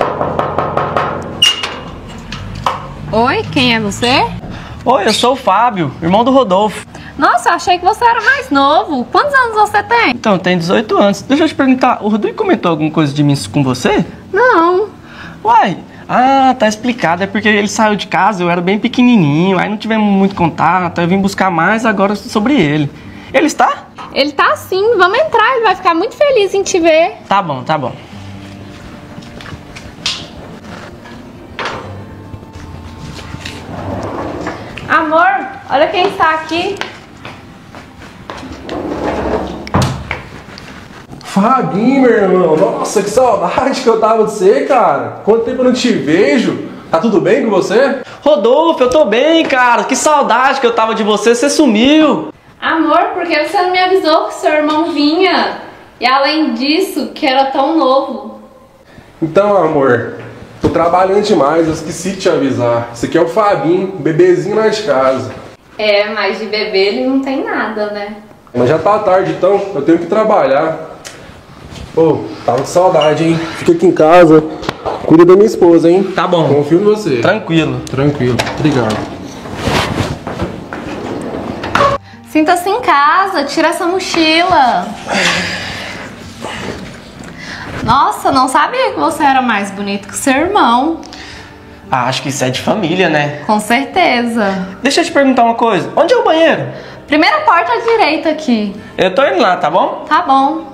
Oi, quem é você? Oi, eu sou o Fábio, irmão do Rodolfo. Nossa, eu achei que você era mais novo. Quantos anos você tem? Então, eu tenho 18 anos. Deixa eu te perguntar, o Rodolfo comentou alguma coisa de mim com você? Não. Uai, tá explicado. É porque ele saiu de casa, eu era bem pequenininho, aí não tivemos muito contato, eu vim buscar mais agora sobre ele. Ele está? Ele tá sim, vamos entrar, ele vai ficar muito feliz em te ver. Tá bom, tá bom. Amor, olha quem está aqui. Fabinho, meu irmão, nossa, que saudade que eu tava de você, cara. Quanto tempo eu não te vejo? Tá tudo bem com você? Rodolfo, eu tô bem, cara. Que saudade que eu tava de você, você sumiu. Amor, por que você não me avisou que seu irmão vinha? E além disso, que era tão novo. Então, amor, tô trabalhando demais, eu esqueci de te avisar. Esse aqui é o Fabinho, bebezinho lá de casa. É, mas de bebê ele não tem nada, né? Mas já tá tarde, então, eu tenho que trabalhar. Pô, tava com saudade, hein? Fica aqui em casa, cuida da minha esposa, hein? Tá bom. Confio em você. Tranquilo. Tranquilo, obrigado. Sinta-se em casa, tira essa mochila. Nossa, não sabia que você era mais bonito que seu irmão. Ah, acho que isso é de família, né? Com certeza. Deixa eu te perguntar uma coisa. Onde é o banheiro? Primeira porta à direita aqui. Eu tô indo lá, tá bom? Tá bom.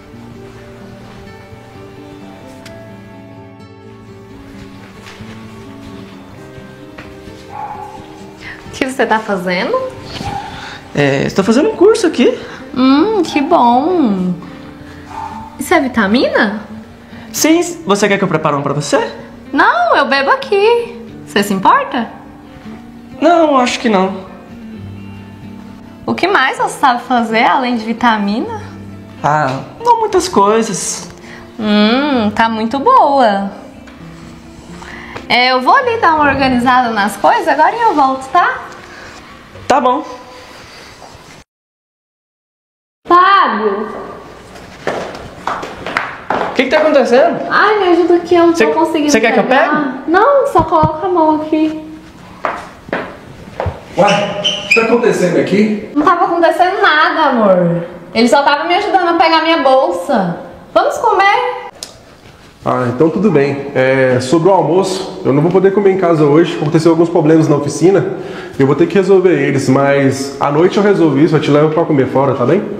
O que você tá fazendo? Estou fazendo um curso aqui. Que bom. Isso é vitamina? Sim, você quer que eu prepare um pra você? Não, eu bebo aqui. Você se importa? Não, acho que não. O que mais você sabe fazer além de vitamina? Ah, não muitas coisas. Tá muito boa. Eu vou ali dar uma organizada nas coisas, agora eu volto, tá? Tá bom. Fábio! O que tá acontecendo? Ai, me ajuda aqui, eu não tô conseguindo Você quer que eu pegar. pegue? Não, só coloca a mão aqui. Uai, o que tá acontecendo aqui? Não tava acontecendo nada, amor. Ele só tava me ajudando a pegar minha bolsa. Vamos comer? Ah, então tudo bem. Sobre o almoço, eu não vou poder comer em casa hoje. Aconteceu alguns problemas na oficina. Eu vou ter que resolver eles, mas à noite eu resolvo isso. Eu te levo pra comer fora, tá bem?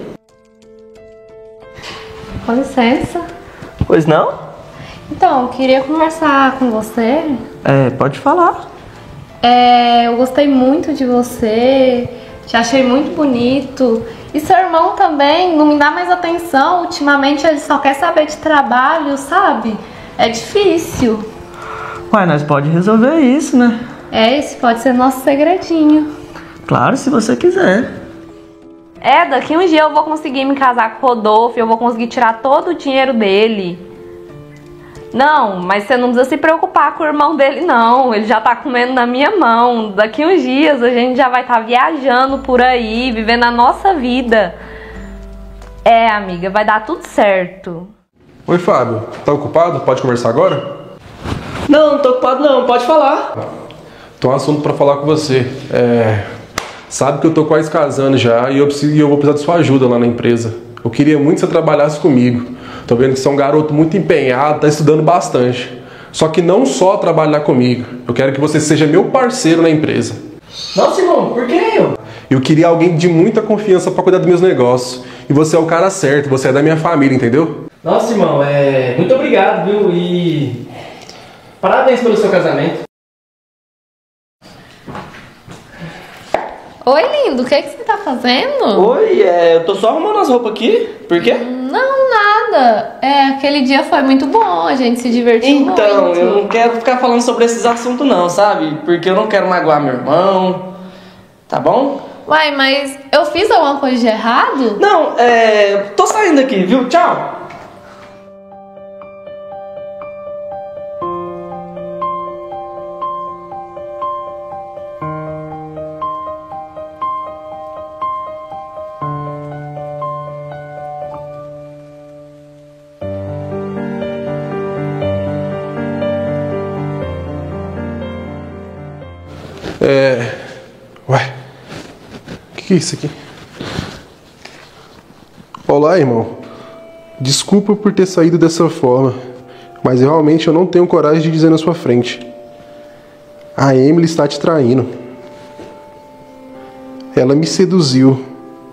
Com licença. Pois não? Então, eu queria conversar com você. Pode falar. Eu gostei muito de você. Te achei muito bonito. E seu irmão também não me dá mais atenção. Ultimamente ele só quer saber de trabalho, sabe? É difícil. Ué, nós pode resolver isso, né? Esse pode ser nosso segredinho. Claro, se você quiser. Daqui um dia eu vou conseguir me casar com o Rodolfo. Eu vou conseguir tirar todo o dinheiro dele. Não, mas você não precisa se preocupar com o irmão dele, não. Ele já tá comendo na minha mão. Daqui uns dias a gente já vai estar viajando por aí, vivendo a nossa vida. Amiga, vai dar tudo certo. Oi, Fábio. Tá ocupado? Pode conversar agora? Não tô ocupado não, pode falar. Tem um assunto pra falar com você. Sabe que eu tô quase casando já e eu vou precisar de sua ajuda lá na empresa. Eu queria muito que você trabalhasse comigo. Tô vendo que você é um garoto muito empenhado, tá estudando bastante. Só que não só trabalhar comigo. Eu quero que você seja meu parceiro na empresa. Nossa, irmão, por que eu? Eu queria alguém de muita confiança pra cuidar dos meus negócios. E você é o cara certo, você é da minha família, entendeu? Nossa, irmão, muito obrigado, viu? E parabéns pelo seu casamento. Oi, lindo, o que você tá fazendo? Oi, eu tô só arrumando as roupas aqui. Por quê? Não, nada. Aquele dia foi muito bom, a gente se divertiu muito. Então, eu não quero ficar falando sobre esses assuntos não, sabe? Porque eu não quero magoar meu irmão. Tá bom? Uai, mas eu fiz alguma coisa de errado? Não, tô saindo aqui, viu? Tchau. Ué, o que é isso aqui? Olá, irmão. Desculpa por ter saído dessa forma, mas realmente eu não tenho coragem de dizer na sua frente. A Emily está te traindo. Ela me seduziu.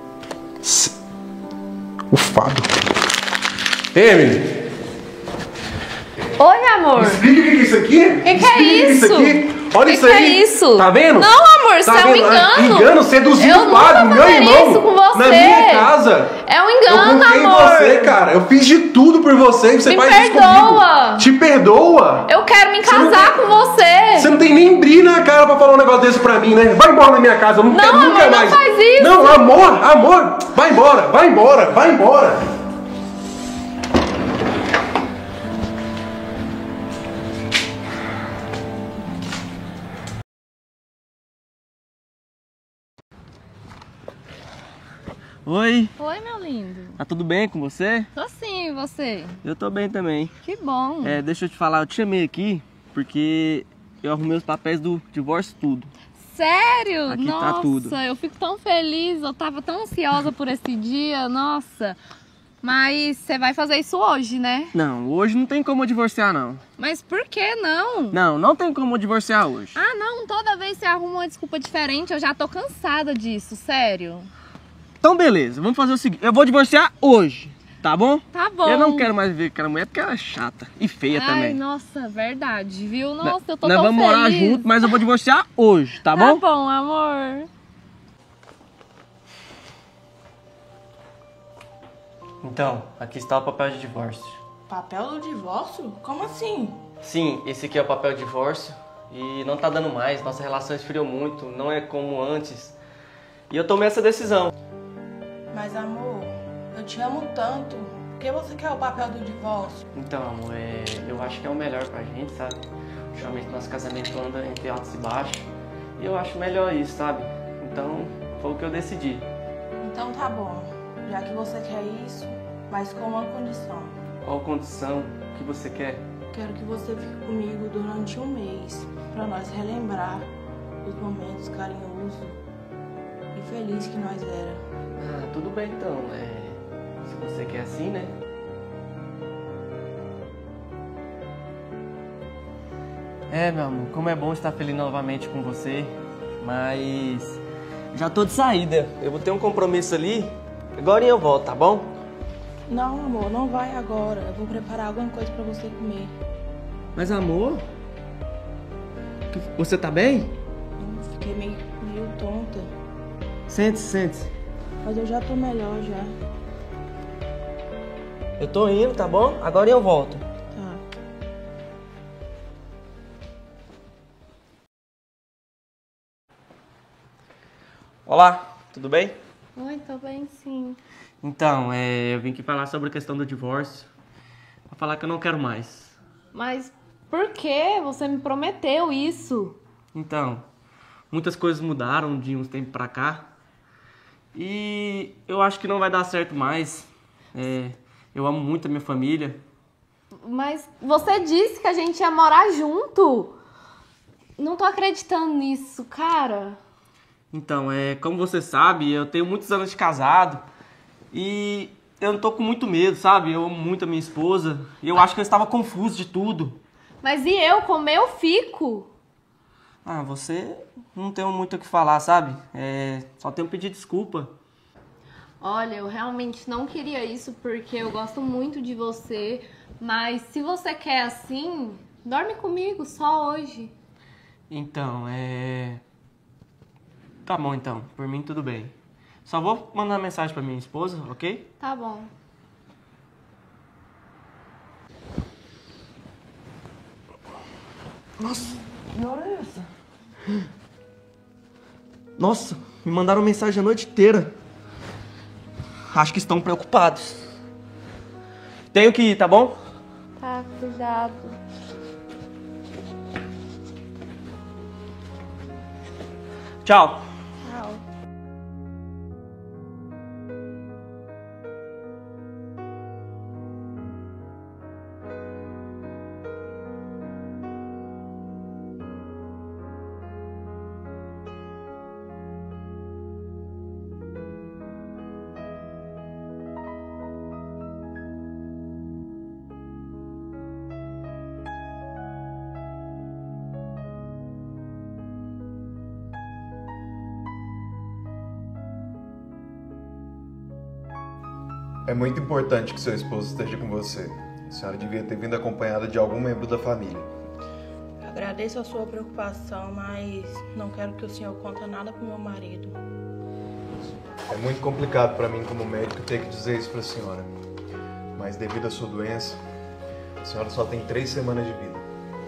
O Fábio. Emily! Oi, amor. Explica o que é isso aqui? O que é isso? Olha isso aí. Que é isso? Tá vendo? Não, amor, isso Tá é um vendo? engano. Engano, seduziu Eu o nunca Fábio, meu fazeria irmão. isso com você. Na minha casa. É um Eu engano, confiei em amor. você, cara. Eu fiz de tudo por você e você Me faz isso perdoa. comigo. Te perdoa? Eu quero me Você não casar tem- com você. Você não tem nem brilho na cara pra falar um negócio desse pra mim, né? Vai embora da minha casa, eu não quero nunca amor, não mais. faz isso. Não, amor, vai embora, vai embora, vai embora. Oi, Oi, meu lindo. tá tudo bem com você? Tô sim, e você? Eu tô bem também. Que bom. Deixa eu te falar, eu te chamei aqui porque eu arrumei os papéis do divórcio tudo. Sério? Aqui Nossa, tá tudo. eu fico tão feliz, eu tava tão ansiosa por esse dia, nossa. Mas você vai fazer isso hoje, né? Não, hoje não tem como eu divorciar não. Mas por que não? Não tem como eu divorciar hoje. Ah, não, toda vez você arruma uma desculpa diferente, eu já tô cansada disso, sério. Então beleza, vamos fazer o seguinte, eu vou divorciar hoje, tá bom? Tá bom. Eu não quero mais viver com aquela mulher porque ela é chata e feia Ai, também. nossa, verdade, viu? Nossa, eu tô Nós tão vamos feliz. morar junto, mas eu vou divorciar hoje, tá Tá bom? bom, amor. Então, aqui está o papel de divórcio. Papel do divórcio? Como assim? Sim, esse aqui é o papel de divórcio e não tá dando mais, nossa relação esfriou muito, não é como antes. E eu tomei essa decisão. Mas amor, eu te amo tanto. Por que você quer o papel do divórcio? Então, amor, eu acho que é o melhor pra gente, sabe? Ultimamente nosso casamento anda entre altos e baixos. E eu acho melhor isso, sabe? Então, foi o que eu decidi. Então tá bom, já que você quer isso, mas com uma condição. Qual condição que você quer? Quero que você fique comigo durante um mês, pra nós relembrar os momentos carinhosos e felizes que nós era. Ah, tudo bem então, se você quer assim, né? Meu amor, como é bom estar feliz novamente com você, mas já tô de saída. Eu vou ter um compromisso ali, agora eu volto, tá bom? Não, amor, não vai agora. Eu vou preparar alguma coisa pra você comer. Mas amor, você tá bem? Fiquei meio tonta, Sente-se. mas eu já tô melhor já. Eu tô indo, tá bom? Agora eu volto. Tá. Olá, tudo bem? Oi, tô bem sim. Então, eu vim aqui falar sobre a questão do divórcio. Pra falar que eu não quero mais. Mas por que você me prometeu isso? Então, muitas coisas mudaram de uns tempos pra cá. E eu acho que não vai dar certo mais. Eu amo muito a minha família. Mas você disse que a gente ia morar junto. Não tô acreditando nisso, cara. Então, como você sabe, eu tenho muitos anos de casado. E eu não tô com muito medo, sabe? Eu amo muito a minha esposa. E eu acho que eu estava confuso de tudo. Mas e eu, como eu fico? Ah, você não tem muito o que falar, sabe? Só tenho que pedir desculpa. Olha, eu realmente não queria isso porque eu gosto muito de você. Mas se você quer assim, dorme comigo só hoje. Então, Tá bom, então. Por mim, tudo bem. Só vou mandar uma mensagem pra minha esposa, ok? Tá bom. Nossa, que hora é essa? Nossa, me mandaram mensagem a noite inteira. Acho que estão preocupados. Tenho que ir, tá bom? Tá, cuidado. Tchau. Tchau. É muito importante que seu esposo esteja com você. A senhora devia ter vindo acompanhada de algum membro da família. Agradeço a sua preocupação, mas não quero que o senhor conte nada pro meu marido. É muito complicado para mim como médico ter que dizer isso para a senhora. Mas devido à sua doença, a senhora só tem 3 semanas de vida.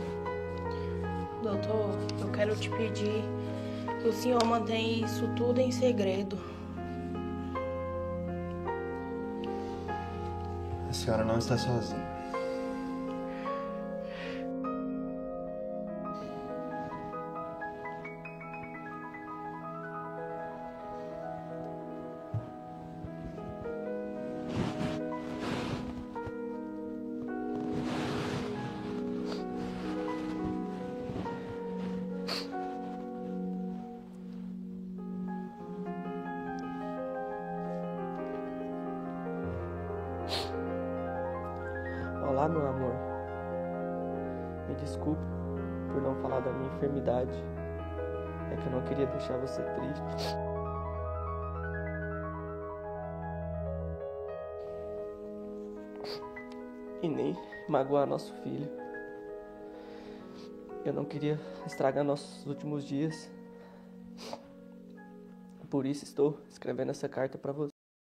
Doutor, eu quero te pedir que o senhor mantenha isso tudo em segredo. A senhora não está sozinha. Olá, meu amor. Me desculpe por não falar da minha enfermidade. É que eu não queria deixar você triste. E nem magoar nosso filho. Eu não queria estragar nossos últimos dias. Por isso estou escrevendo essa carta pra você.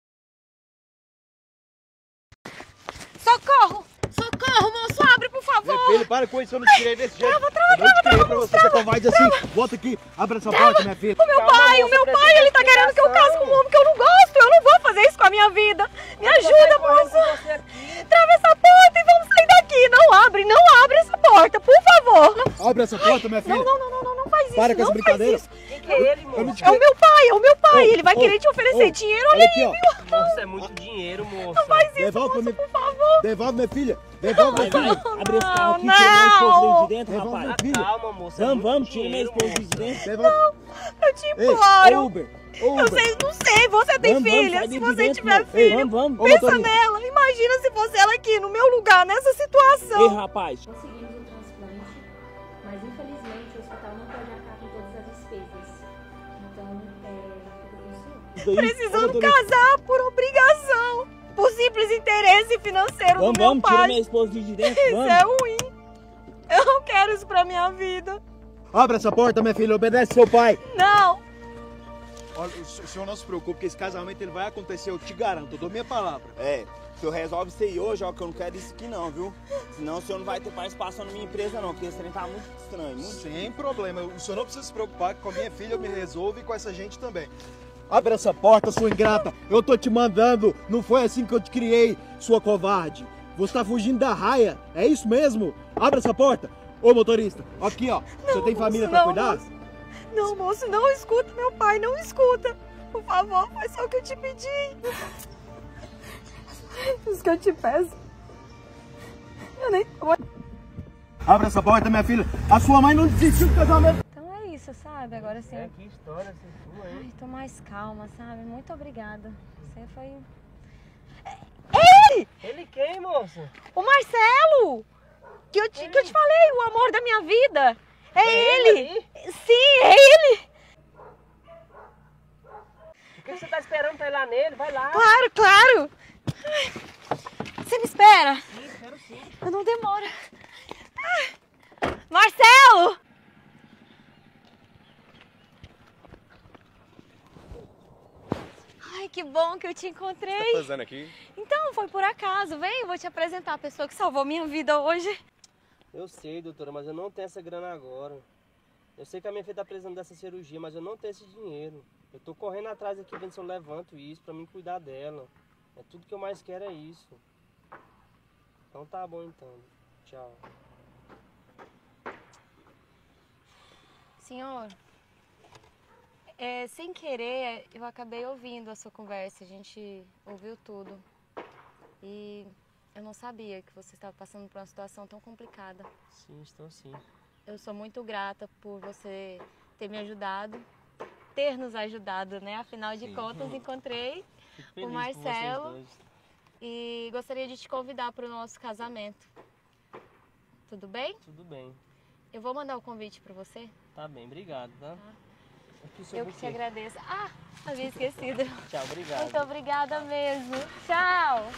Socorro! Socorro, moço! Abre, por favor! Meu filho, para com isso, eu não te tirei desse jeito. Eu não te tirei pra você ser covarde assim. Volta aqui, abre essa porta, minha filha. O meu pai, ele tá querendo que eu case com um homem que eu não gosto. Eu não vou fazer isso com a minha vida. Me ajuda, moço! Atravessa a porta e vamos sair daqui. Não abre essa porta, por favor. Abre essa porta, minha filha. Não faz isso. Para com essa brincadeira. Quem que é ele, moço? É o meu pai. Ele vai querer te oferecer dinheiro. Olha aqui, aí, ó. viu? Moço, é muito dinheiro, moço. Não faz isso, Devolve moço, pra por favor. Devolve, minha filha. Devolve, minha filha. Abre esse carro aqui, Não. tira minha esposa de dentro, Devolve, rapaz. minha filha. Calma, moço. Vamos, tira minha esposa de dentro. Devolve. Eu te Ei, imploro. Uber. Eu não sei, você tem filha. sai Se de você dentro, tiver moço. filho, Vamos. Ô, pensa motorista. nela. Imagina se fosse ela aqui, no meu lugar, nessa Ei, situação. rapaz. Conseguimos um transplante, mas infelizmente o hospital não pode arcar com todas as despesas. Então, fica com o senhor. Precisando casar por obrigação, por simples interesse financeiro do meu Vamos, tira pai. minha esposa de dentro, Isso vamos. é ruim. Eu não quero isso pra minha vida. Abre essa porta, minha filha. Obedece seu pai. Não. Olha, o senhor não se preocupe, que esse casamento ele vai acontecer, eu te garanto, eu dou minha palavra. É, o senhor resolve isso aí hoje, ó, que eu não quero isso aqui não, viu? Senão o senhor não vai ter participação na minha empresa não, porque esse trem tá muito estranho, muito. Sem problema, o senhor não precisa se preocupar, que com a minha filha eu me resolvo e com essa gente também. Abre essa porta, sua ingrata, eu tô te mandando, não foi assim que eu te criei, sua covarde. Você tá fugindo da raia, é isso mesmo? Abre essa porta. Ô motorista, aqui ó, você tem família pra cuidar? Moço. Não, moço, não escuta meu pai, não escuta. Por favor, faz só o que eu te pedi. Isso que eu te peço. Eu nem... Abre essa porta, minha filha, a sua mãe não desistiu do casamento. Então é isso, sabe? Agora sim. Que história essa sua, hein? Ai, tô mais calma, sabe? Muito obrigada. Você foi... Ele quem, moça? O Marcelo! Que eu te falei, o amor da minha vida. É ele! Sim, é ele! O que você tá esperando pra ir lá nele? Vai lá. Claro! Ai, você me espera? Sim, espero sim. Eu não demoro. Marcelo! Ai, que bom que eu te encontrei. O que tá fazendo aqui? Então, foi por acaso. Vem, eu vou te apresentar a pessoa que salvou minha vida hoje. Eu sei, doutora, mas eu não tenho essa grana agora. Eu sei que a minha filha tá precisando dessa cirurgia, mas eu não tenho esse dinheiro. Eu tô correndo atrás aqui, vendo se eu levanto isso pra mim cuidar dela. É tudo que eu mais quero é isso. Então tá bom então. Tchau. Senhor, sem querer, eu acabei ouvindo a sua conversa. A gente ouviu tudo. E eu não sabia que você estava passando por uma situação tão complicada. Sim, estou sim. Eu sou muito grata por você ter me ajudado, ter nos ajudado, né? Afinal de contas, encontrei Fico feliz o por vocês Marcelo dois. e gostaria de te convidar para o nosso casamento. Tudo bem? Tudo bem. Eu vou mandar o convite para você. Tá bem, obrigado, tá? Eu que te agradeço. Ah, havia esquecido. Tchau, obrigado. Muito obrigada mesmo. Tchau.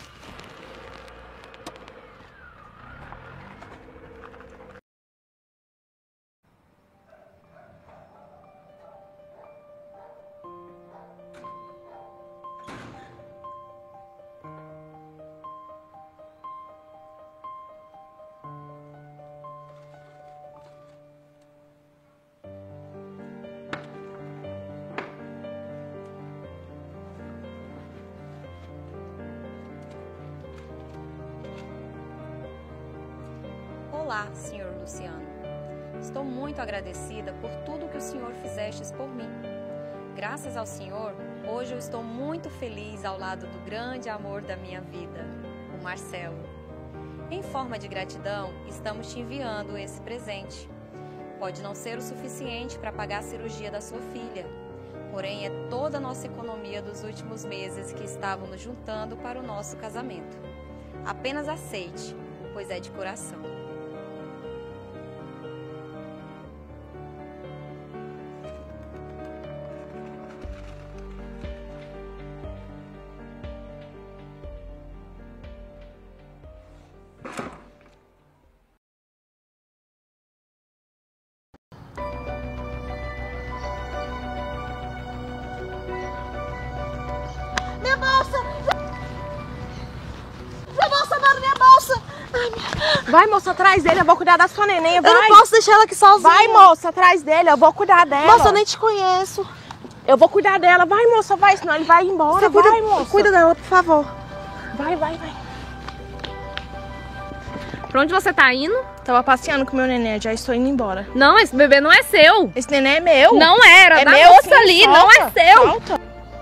Olá, Sr. Luciano. Estou muito agradecida por tudo que o Senhor fizestes por mim. Graças ao Senhor, hoje eu estou muito feliz ao lado do grande amor da minha vida, o Marcelo. Em forma de gratidão, estamos te enviando esse presente. Pode não ser o suficiente para pagar a cirurgia da sua filha, porém é toda a nossa economia dos últimos meses que estávamos juntando para o nosso casamento. Apenas aceite, pois é de coração. Minha bolsa! Minha bolsa, mano, minha bolsa! Ai, Vai, moça, atrás dele, eu vou cuidar da sua neném, vai. Eu não posso deixar ela aqui sozinha. Vai, moça, atrás dele, eu vou cuidar dela. Moça, eu nem te conheço. Eu vou cuidar dela. Vai, moça, vai, senão ele vai embora. Você cuida, vai, moça. cuida dela, por favor. Vai, vai, vai. Pra onde você tá indo? Tava passeando com meu neném, já estou indo embora. Não, esse bebê não é seu. Esse neném é meu. Não era, é da meu, moça sim, ali, solta, não é seu. Solta.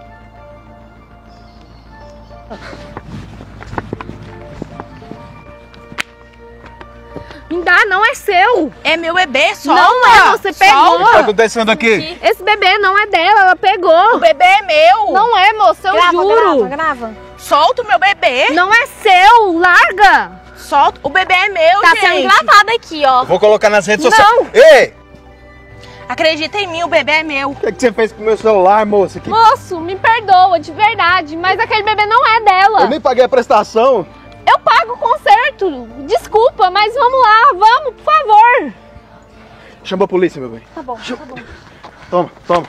Me dá, não é seu. É meu bebê, solta. Não é, você pegou. O que tá acontecendo aqui? Esse bebê não é dela, ela pegou. O bebê é meu. Não é, moça, eu juro. Grava. Solta o meu bebê. Não é seu, larga. Solta. O bebê é meu, Tá gente. sendo gravado aqui, ó. Eu vou colocar nas redes sociais. Não. Ei! Acredita em mim, o bebê é meu. O que você fez com o meu celular, moça? Moço, me perdoa, de verdade, mas aquele bebê não é dela. Eu nem paguei a prestação. Eu pago o conserto. Desculpa, mas vamos lá, vamos, por favor. Chama a polícia, meu bem. Tá bom, tá bom. Toma, toma.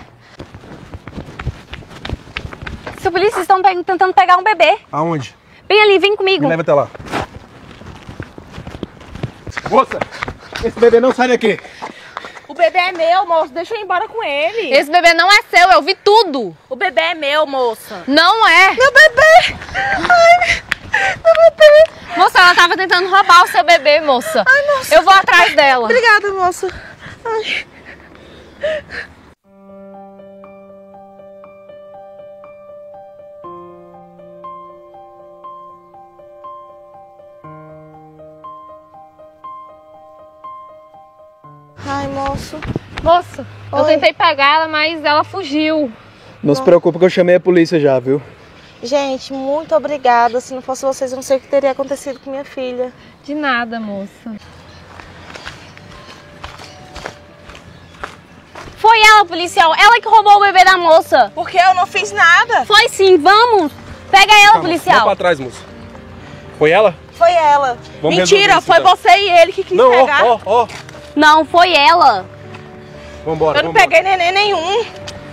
Seu polícia, vocês estão tentando pegar um bebê. Aonde? Vem ali, vem comigo. Me leva até lá. Moça, esse bebê não sai daqui. O bebê é meu, moço. Deixa eu ir embora com ele. Esse bebê não é seu, eu vi tudo. O bebê é meu, moça. Não é. Meu bebê! Ai, meu bebê! Moça, ela tava tentando roubar o seu bebê, moça. Ai, moça. Eu vou atrás dela. Obrigada, moça. Ai. Ai, moço. Moça, eu tentei pegar ela, mas ela fugiu. Não se preocupe que eu chamei a polícia já, viu? Gente, muito obrigada. Se não fosse vocês, eu não sei o que teria acontecido com minha filha. De nada, moça. Foi ela, policial. Ela que roubou o bebê da moça. Porque eu não fiz nada. Foi sim, vamos. Pega ela, Vamos policial. pra trás, moça. Foi ela? Foi ela. Vamos Mentira, resolver isso, foi então. você e ele que quis Não, pegar. ó. Não, foi ela. Vambora, Eu não vambora. peguei neném nenhum.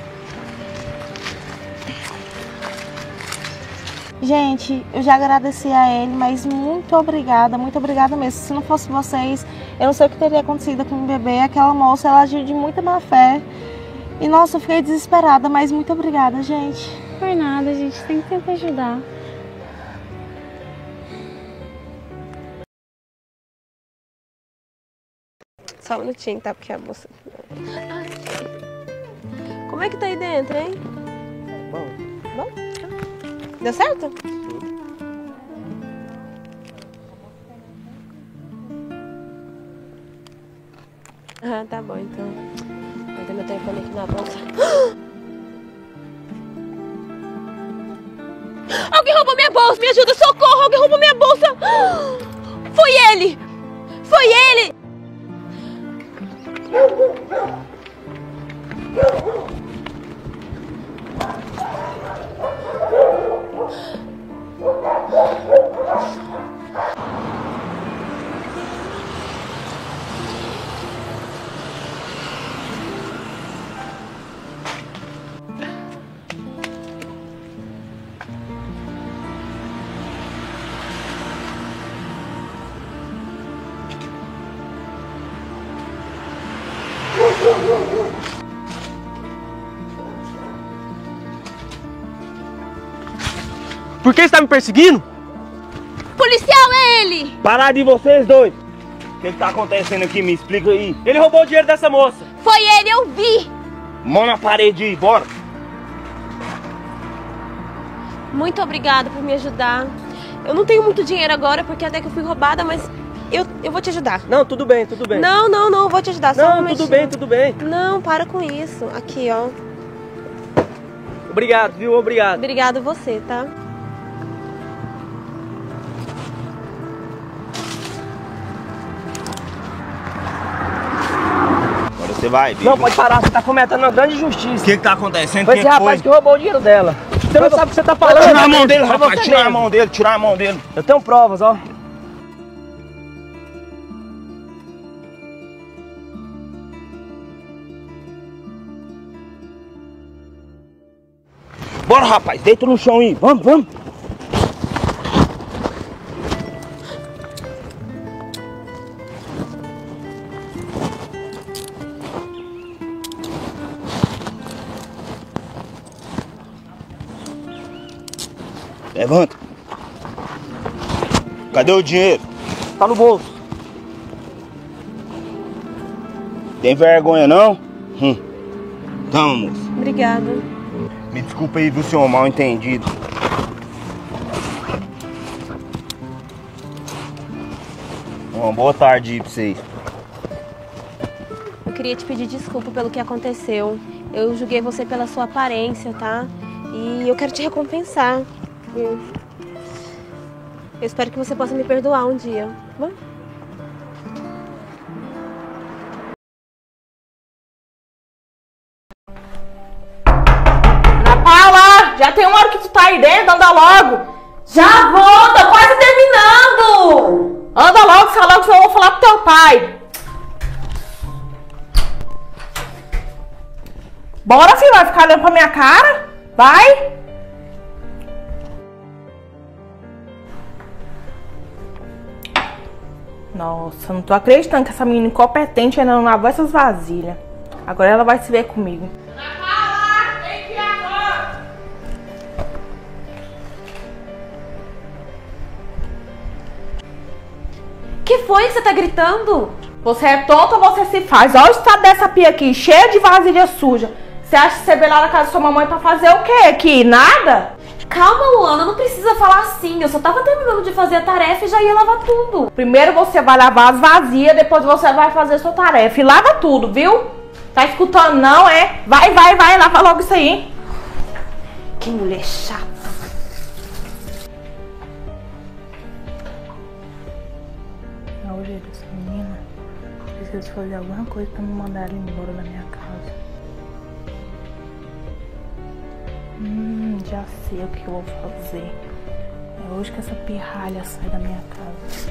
Gente, eu já agradeci a ele, mas muito obrigada mesmo. Se não fosse vocês, eu não sei o que teria acontecido com o bebê. Aquela moça, ela agiu de muita má fé. E nossa, eu fiquei desesperada, mas muito obrigada, gente. Por nada, a gente tem que tentar ajudar. Só um minutinho, tá? Porque a moça... Como é que tá aí dentro, hein? Bom? Deu certo? Ah, tá bom, então. Vou ter meu telefone aqui na bolsa. Alguém roubou minha bolsa! Me ajuda, socorro! Alguém roubou minha bolsa! Foi ele! Foi ele! Por que você tá me perseguindo? Policial é ele! Parar de vocês dois! O que tá acontecendo aqui? Me explica aí. Ele roubou o dinheiro dessa moça. Foi ele, eu vi! Mão na parede aí, bora! Muito obrigada por me ajudar. Eu não tenho muito dinheiro agora porque até que eu fui roubada, mas eu vou te ajudar. Não, tudo bem, tudo bem. Não, eu vou te ajudar. Só Não, tudo bem, tudo bem. Não, para com isso. Aqui, ó. Obrigado, viu? Obrigado. Obrigado você, tá? Agora você vai, bicho. Não, pode parar, você tá cometendo uma grande injustiça. O que tá acontecendo? Foi esse rapaz que roubou o dinheiro dela. Você não sabe o que você tá falando. Tira a mão dele, rapaz. Tira a mão dele, tira a mão dele. Eu tenho provas, ó. Bora, rapaz, deita no chão aí. Vamos, vamos. Levanta. Cadê o dinheiro? Tá no bolso. Tem vergonha não? Toma, moça. Obrigada. Me desculpa aí, viu, senhor, mal entendido. Uma boa tarde aí pra vocês. Eu queria te pedir desculpa pelo que aconteceu. Eu julguei você pela sua aparência, tá? E eu quero te recompensar. Eu espero que você possa me perdoar um dia. Vamos? Já tem uma hora que tu tá aí dentro, anda logo. Já vou, tô quase terminando. Anda logo, sai logo, senão eu vou falar pro teu pai. Bora, filho, vai ficar olhando pra minha cara? Vai. Nossa, não tô acreditando que essa menina incompetente ainda não lavou essas vasilhas. Agora ela vai se ver comigo. Que foi que você tá gritando? Você é tonta ou você se faz? Olha o estado dessa pia aqui, cheia de vasilha suja. Você acha que você veio lá na casa da sua mamãe pra fazer o quê aqui? Nada? Calma, Luana, não precisa falar assim. Eu só tava terminando de fazer a tarefa e já ia lavar tudo. Primeiro você vai lavar as vasilhas, depois você vai fazer a sua tarefa. E lava tudo, viu? Tá escutando não, é? Vai, lava logo isso aí. Que mulher chata. O jeito dessa menina, preciso fazer alguma coisa pra me mandar ela embora da minha casa. Já sei o que eu vou fazer. É hoje que essa pirralha sai da minha casa.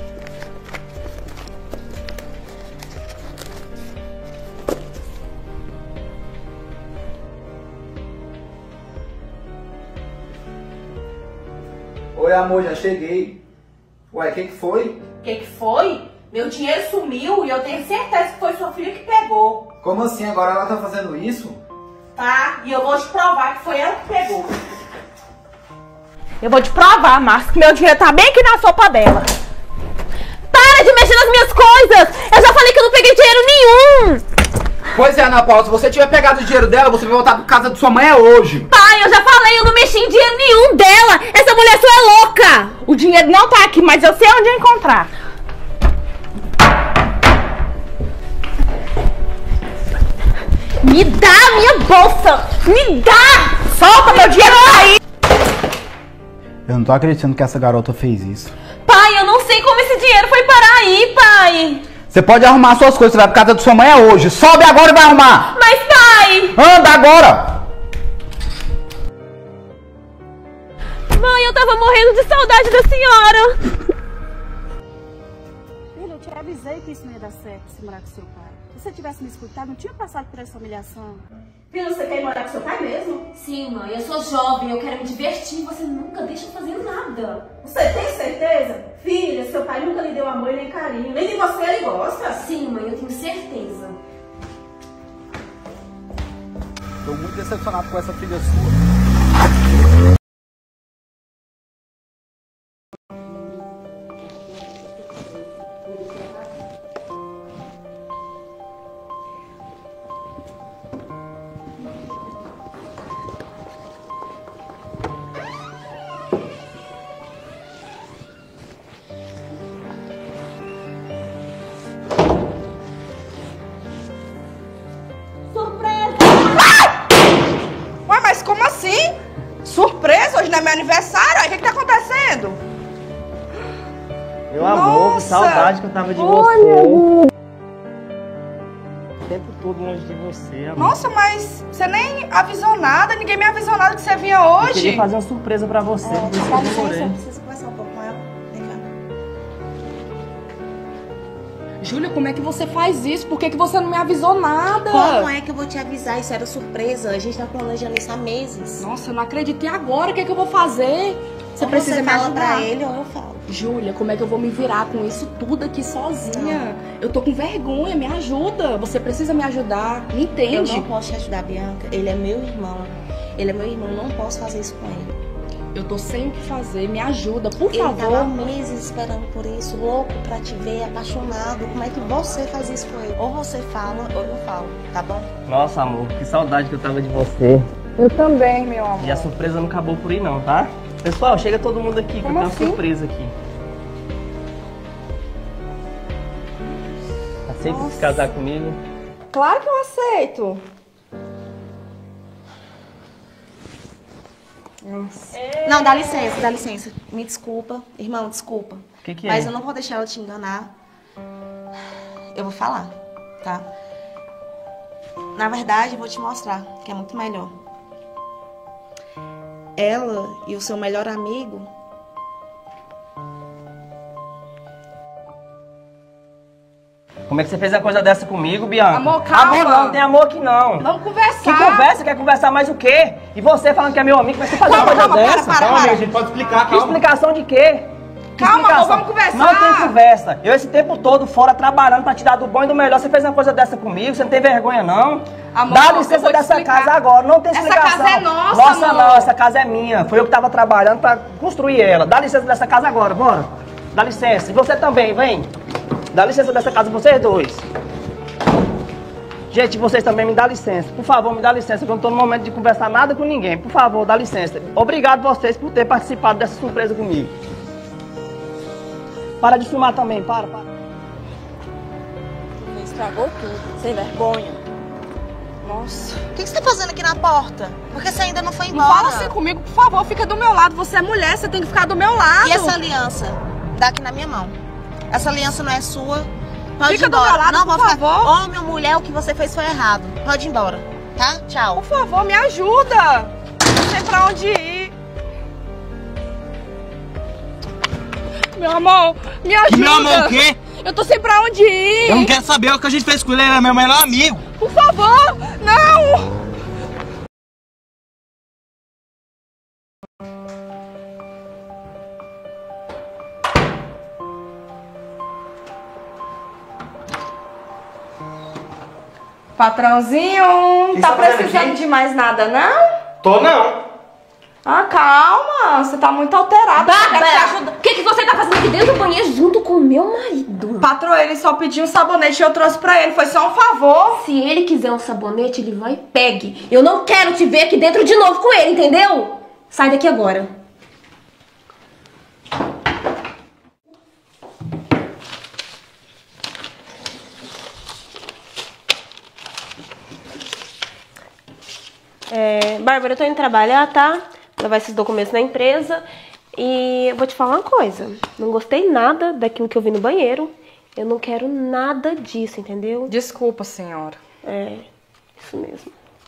Oi, amor, já cheguei. Ué, o que foi? O que foi? Meu dinheiro sumiu e eu tenho certeza que foi sua filha que pegou. Como assim? Agora ela tá fazendo isso? Tá, e eu vou te provar que foi ela que pegou. Eu vou te provar, Márcio, que meu dinheiro tá bem aqui na sopa dela. Para de mexer nas minhas coisas! Eu já falei que eu não peguei dinheiro nenhum! Pois é, Ana Paula, se você tiver pegado o dinheiro dela, você vai voltar pra casa de sua mãe hoje. Pai, eu já falei, eu não mexi em dinheiro nenhum dela! Essa mulher só é louca! O dinheiro não tá aqui, mas eu sei onde encontrar. Me dá a minha bolsa! Me dá! Solta meu dinheiro aí! Eu não tô acreditando que essa garota fez isso. Pai, eu não sei como esse dinheiro foi parar aí, pai. Você pode arrumar suas coisas, você vai pra casa de sua mãe hoje. Sobe agora e vai arrumar! Mas, pai, Vai! Anda agora! Mãe, eu tava morrendo de saudade da senhora. Filho, eu te avisei que isso não ia dar certo, se morar com seu pai. Se você tivesse me escutado, não tinha passado por essa humilhação. Filho, você quer ir morar com seu pai mesmo? Sim, mãe, eu sou jovem, eu quero me divertir, você nunca deixa eu fazer nada. Você tem certeza? Filha, seu pai nunca lhe deu amor nem carinho. Nem de você ele gosta. Sim, mãe, eu tenho certeza. Tô muito decepcionado com essa filha sua. Ué, mas como assim? Surpresa? Hoje não é meu aniversário? Aí o que tá acontecendo? Meu amor, que saudade que eu tava de você. O tempo todo longe de você, amor. Nossa, mas você nem avisou nada, ninguém me avisou nada que você vinha hoje. Eu queria fazer uma surpresa pra você, por isso que eu demorei. Eu preciso conversar um pouco com ela. Vem cá. Júlia, como é que você faz isso? Por que você não me avisou nada? Como é que eu vou te avisar? Isso era surpresa. A gente tá planejando isso há meses. Nossa, eu não acredito. E agora? O que é que eu vou fazer? Você Ou precisa você me fala ajudar. pra ele ou eu falo. Júlia, como é que eu vou me virar com isso tudo aqui sozinha? Eu tô com vergonha, me ajuda. Você precisa me ajudar, me entende? Eu não posso te ajudar, Bianca. Ele é meu irmão. Ele é meu irmão, não posso fazer isso com ele. Eu tô sem o que fazer, me ajuda, por Ele favor. tava há meses esperando por isso, louco pra te ver, apaixonado. Como é que você faz isso com ele? Ou você fala, ou eu falo, tá bom? Nossa, amor, que saudade que eu tava de você. Eu também, meu amor. E a surpresa não acabou por aí não, tá? Pessoal, chega todo mundo aqui, que eu tenho uma surpresa aqui. Aceita se casar comigo? Claro que eu aceito. Nossa. Não, dá licença, dá licença. Me desculpa, irmão, desculpa. O que é? Mas eu não vou deixar ela te enganar. Eu vou falar, tá? Na verdade, eu vou te mostrar, que é muito melhor. Ela e o seu melhor amigo... Como é que você fez uma coisa dessa comigo, Bianca? Amor, calma. Amor não, tem amor aqui não. Vamos conversar. Que conversa? Quer conversar mais o quê? E você falando que é meu amigo, mas você fazer uma coisa dessa? Calma, amigo, a gente pode explicar, Que calma. explicação de quê? Que Calma, amor, explicação? vamos conversar. Não tem conversa. Eu esse tempo todo fora trabalhando pra te dar do bom e do melhor. Você fez uma coisa dessa comigo? Você não tem vergonha, não? Amor, dá eu licença vou te dessa explicar. casa agora. Não tem Essa explicação. casa é nossa, Nossa, amor. não. Essa casa é minha. Foi eu que tava trabalhando pra construir ela. Dá licença dessa casa agora, bora. Dá licença. E você também, vem. Dá licença dessa casa, vocês dois. Gente, vocês também me dá licença. Por favor, me dá licença, que eu não tô no momento de conversar nada com ninguém. Por favor, dá licença. Obrigado vocês por ter participado dessa surpresa comigo. Para de filmar também, para. Estragou tudo, sem vergonha. Nossa. O que você tá fazendo aqui na porta? Por que você ainda não foi Não embora? fala assim comigo, por favor, fica do meu lado. Você é mulher, você tem que ficar do meu lado. E essa aliança? Dá aqui na minha mão. Essa aliança não é sua. Pode Fica ir embora. do meu lado, não, por vou ficar. favor. Homem ou mulher, o que você fez foi errado. Pode ir embora, tá? Tchau. Por favor, me ajuda. Não sei pra onde ir. Meu amor, me ajuda. Meu amor, o quê? Eu tô sem pra onde ir. Eu não quero saber o que a gente fez com ele, ele é meu melhor amigo. Por favor, não. Patrãozinho, Que tá você tá fazendo precisando aqui? de mais nada, não? Tô não. Ah, calma, você tá muito alterada. Bárbara, o que você tá fazendo aqui dentro do banheiro junto com o meu marido? Patroa, ele só pediu um sabonete e eu trouxe pra ele, foi só um favor. Se ele quiser um sabonete, ele vai e pegue. Eu não quero te ver aqui dentro de novo com ele, entendeu? Sai daqui agora. Bárbara, eu tô indo trabalhar, tá? Levar esses documentos na empresa. E eu vou te falar uma coisa. Não gostei nada daquilo que eu vi no banheiro. Eu não quero nada disso, entendeu? Desculpa, senhora. É, isso mesmo.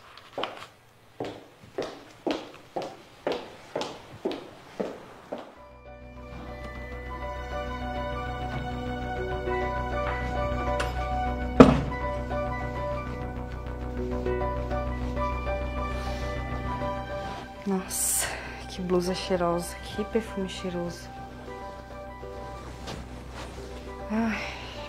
Nossa, que blusa cheirosa, que perfume cheiroso. Ai.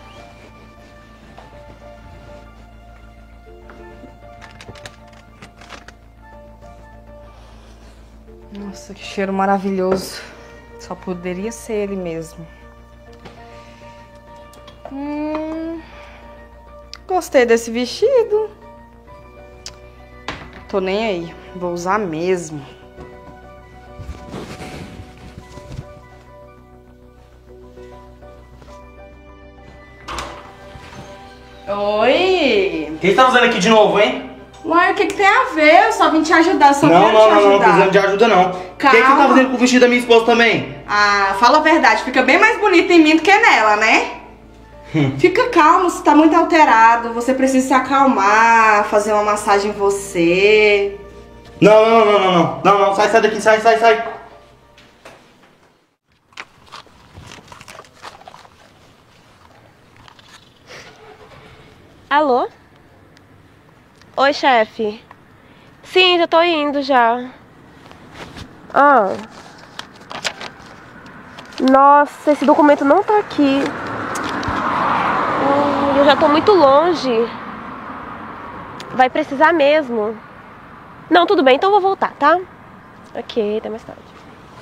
Nossa, que cheiro maravilhoso. Só poderia ser ele mesmo. Gostei desse vestido. Tô nem aí. Vou usar mesmo. Oi! O que você tá fazendo aqui de novo, hein? Ué, o que tem a ver? Eu só vim te ajudar, só Não, quero te ajudar. não precisando de ajuda não. O que você tá fazendo com o vestido da minha esposa também? Ah, fala a verdade, fica bem mais bonito em mim do que nela, né? Fica calmo, você tá muito alterado, você precisa se acalmar, fazer uma massagem em você. Não, sai daqui, sai. Alô? Oi, chefe. Sim, já tô indo já. Ah. Nossa, esse documento não tá aqui. Eu já tô muito longe. Vai precisar mesmo. Não, tudo bem, então eu vou voltar, tá? Ok, até mais tarde.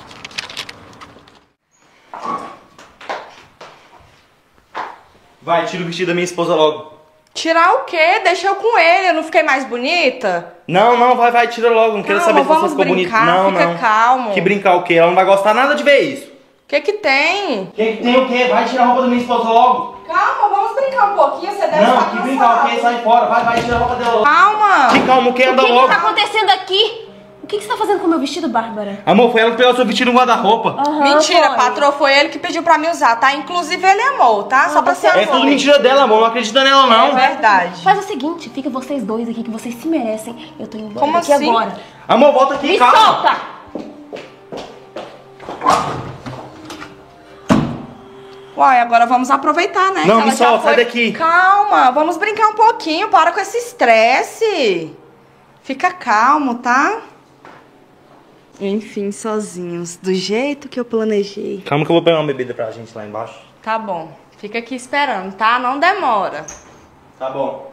Vai, tira o vestido da minha esposa logo. Tirar o quê? Deixa eu com ele, eu não fiquei mais bonita? Não, vai, tira logo. Não quero saber se você ficou bonita. Não, fica calmo. Que brincar o quê? Ela não vai gostar nada de ver isso. O que tem? Que tem o quê? Vai tirar a roupa da minha esposa logo. Calma, vamos brincar um pouquinho, você deve estar Não, que brincar o quê? Sai fora, vai tirar a roupa dela logo. Calma. Que calma, o quê? Anda logo. O que tá acontecendo aqui? O que você tá fazendo com o meu vestido, Bárbara? Amor, foi ela que pegou seu vestido no guarda-roupa. Mentira, patroa, foi ele que pediu pra me usar, tá? Inclusive ele amou, tá? Só pra ser É tudo mentira dela, amor. Não acredita nela, não. É verdade. Faz o seguinte, fica vocês dois aqui, que vocês se merecem. Eu tô indo embora Como daqui assim? agora. Amor, volta aqui, Me calma. solta! Uai, agora vamos aproveitar, né? Não, que me ela já solta, foi... sai daqui. Calma, vamos brincar um pouquinho, para com esse estresse. Fica calmo, tá? Enfim, sozinhos, do jeito que eu planejei. Calma que eu vou pegar uma bebida pra gente lá embaixo. Tá bom, fica aqui esperando, tá? Não demora. Tá bom.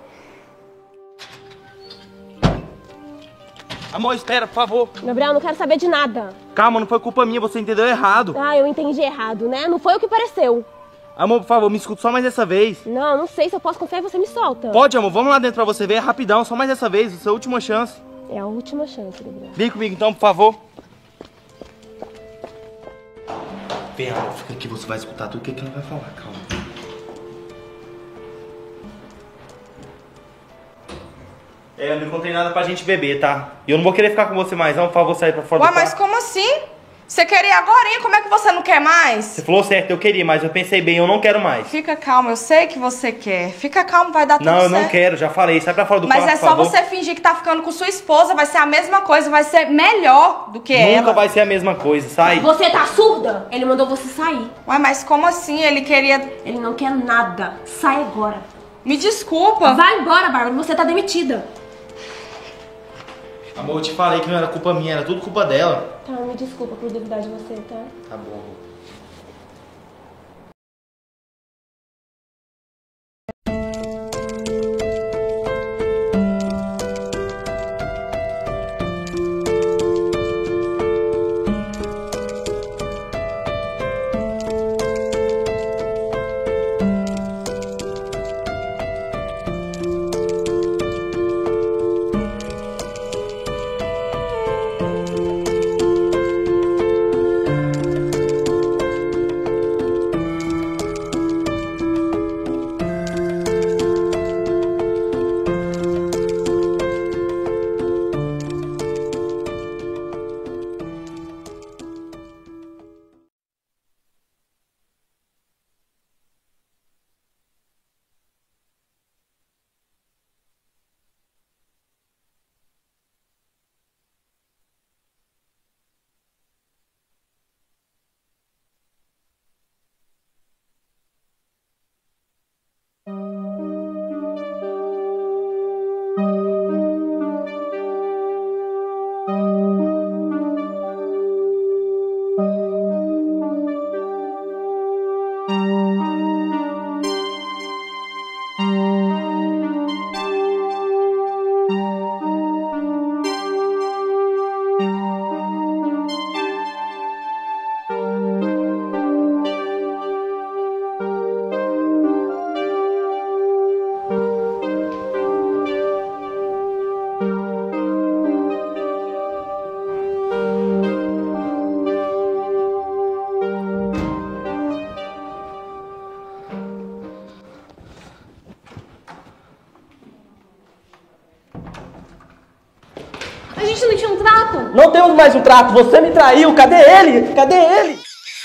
Amor, espera, por favor. Gabriel, não quero saber de nada. Calma, não foi culpa minha, você entendeu errado. Ah, eu entendi errado, né? Não foi o que pareceu. Amor, por favor, me escuta só mais essa vez. Não sei se eu posso confiar e você me solta. Pode, amor, vamos lá dentro pra você ver, é rapidão, só mais essa vez, essa é a última chance. É a última chance, Gabriel. Vem comigo então, por favor. Vem, amor, fica aqui, você vai escutar tudo o que ela vai falar, calma. Eu não encontrei nada pra gente beber, tá? E eu não vou querer ficar com você mais, não, por favor, sair pra fora Ué, do quarto. mas como assim? Você queria agorinha, como é que você não quer mais? Você falou certo, eu queria, mas eu pensei bem, eu não quero mais. Fica calmo, eu sei que você quer. Fica calmo, vai dar tudo certo. Não, eu não quero, já falei, sai pra fora do quarto, Mas é só você fingir que tá ficando com sua esposa, vai ser a mesma coisa, vai ser melhor do que ela. Nunca vai ser a mesma coisa, sai. Você tá surda? Ele mandou você sair. Ué, mas como assim? Ele queria... Ele não quer nada. Sai agora. Me desculpa. Vai embora, Bárbara, você tá demitida. Amor, eu te falei que não era culpa minha, era tudo culpa dela. Tá, me desculpa por duvidar de você, tá? Tá bom. A gente não tinha um trato? Não temos mais um trato, você me traiu, cadê ele? Cadê ele?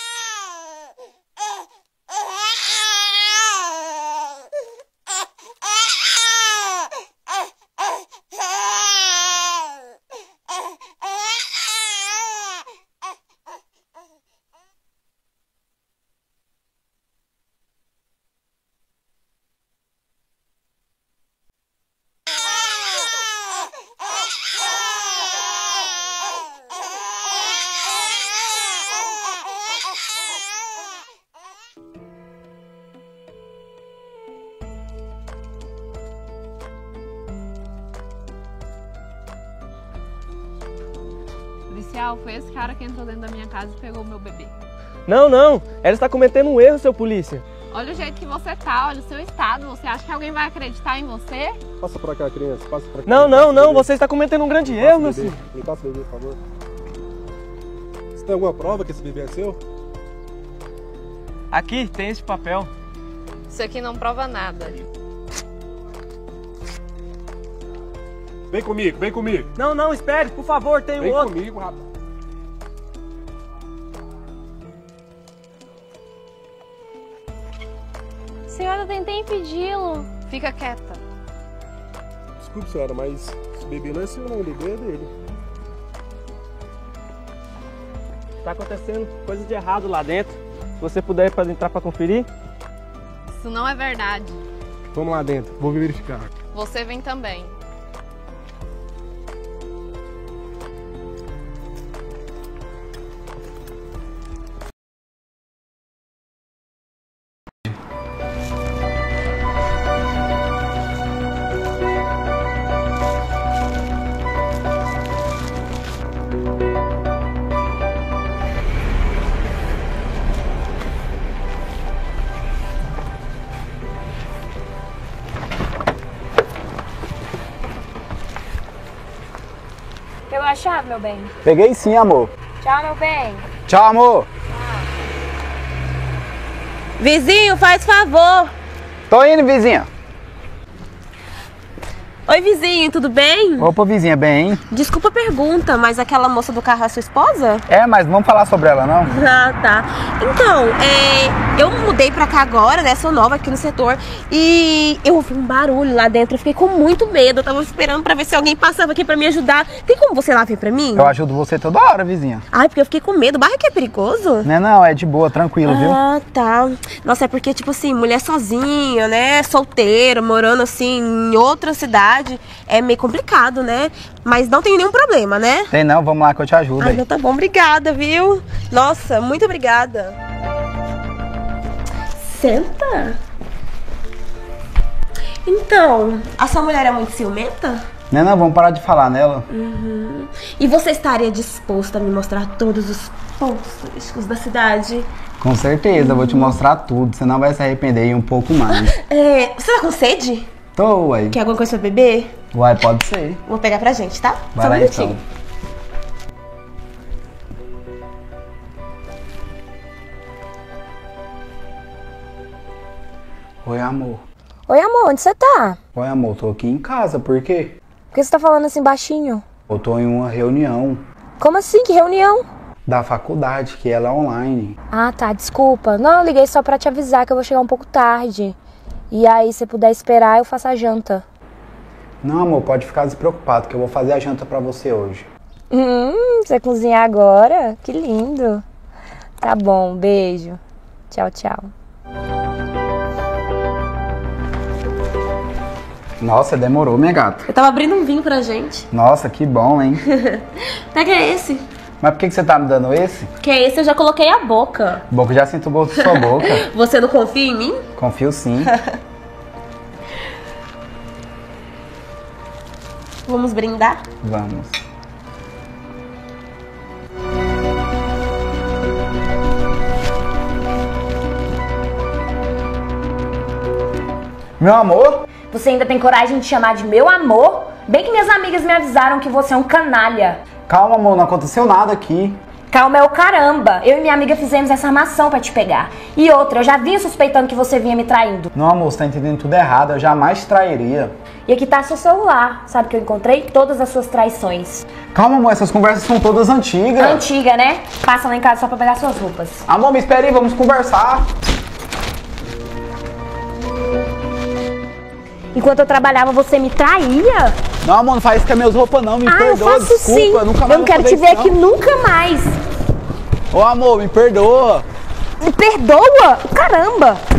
Policial, foi esse cara que entrou dentro da minha casa e pegou o meu bebê. Não, ela está cometendo um erro, seu polícia. Olha o jeito que você tá, olha o seu estado. Você acha que alguém vai acreditar em você? Passa pra cá, criança, passa pra cá. Não, você está cometendo um grande erro, meu senhor. Me passa o bebê, por favor. Você tem alguma prova que esse bebê é seu? Aqui, tem esse papel. Isso aqui não prova nada. Vem comigo, vem comigo. Não, espere, por favor, tem vem outro. Vem comigo, rapaz. Senhora, eu tentei impedi-lo. Fica quieta. Desculpe, senhora, mas esse bebê não é seu, não. O bebê é dele. Tá acontecendo coisa de errado lá dentro. Se você puder entrar pra conferir. Isso não é verdade. Vamos lá dentro, vou verificar. Você vem também. Pegou a chave, meu bem? Peguei sim, amor. Tchau, meu bem. Tchau, amor. Vizinho, faz favor. Tô indo, vizinha. Oi, vizinho, tudo bem? Opa, vizinha, bem, hein? Desculpa a pergunta, mas aquela moça do carro é sua esposa? É, mas não vamos falar sobre ela, não? Ah, tá. Então, eu mudei pra cá agora, né? Sou nova aqui no setor. E eu ouvi um barulho lá dentro. Eu fiquei com muito medo. Eu tava esperando pra ver se alguém passava aqui pra me ajudar. Tem como você lá vir pra mim? Eu ajudo você toda hora, vizinha. Ai, porque eu fiquei com medo. O bairro aqui é perigoso? Não, é de boa, tranquilo, viu? Ah, tá. Nossa, é porque, tipo assim, mulher sozinha, né? Solteira, morando assim em outra cidade. É meio complicado, né? Mas não tem nenhum problema, né? Tem não, vamos lá que eu te ajudo. Ai, então tá bom, obrigada, viu? Nossa, muito obrigada. Senta. Então, a sua mulher é muito ciumenta? Não, vamos parar de falar nela. Uhum. E você estaria disposto a me mostrar todos os pontos turísticos da cidade? Com certeza, eu vou te mostrar tudo, você não vai se arrepender e um pouco mais. Você tá com sede? Tô, uai. Quer alguma coisa pra beber? Uai, pode ser. Vou pegar pra gente, tá? Vai Só um lá minutinho. Oi, amor. Oi, amor, onde você tá? Oi, amor, tô aqui em casa, por quê? Por que você tá falando assim baixinho? Eu tô em uma reunião. Como assim? Que reunião? Da faculdade, que ela é online. Ah, tá, desculpa. Não, eu liguei só pra te avisar que eu vou chegar um pouco tarde. E aí, se puder esperar, eu faço a janta. Não, amor, pode ficar despreocupado, que eu vou fazer a janta pra você hoje. Você cozinhar agora? Que lindo. Tá bom, beijo. Tchau, tchau. Nossa, demorou, minha gata. Eu tava abrindo um vinho pra gente. Nossa, que bom, hein? Pega esse. Mas por que você tá me dando esse? Porque esse eu já coloquei a boca. Boca, já sinto o gosto da sua boca. Você não confia em mim? Confio sim. Vamos brindar? Vamos. Meu amor? Você ainda tem coragem de chamar de meu amor? Bem que minhas amigas me avisaram que você é um canalha. Calma, amor, não aconteceu nada aqui. Calma é o caramba. Eu e minha amiga fizemos essa armação pra te pegar. E outra, eu já vinha suspeitando que você vinha me traindo. Não, amor, você tá entendendo tudo errado. Eu jamais te trairia. E aqui tá seu celular. Sabe que eu encontrei todas as suas traições. Calma, amor, essas conversas são todas antigas. Antiga, né? Passa lá em casa só pra pegar suas roupas. Amor, me espere aí, vamos conversar. Enquanto eu trabalhava, você me traía? Não, amor, não faz isso com as minhas roupas não, me perdoa, eu faço desculpa, sim. eu nunca mais Eu não quero te ver aqui nunca mais. Ô, amor, me perdoa. Me perdoa? Caramba!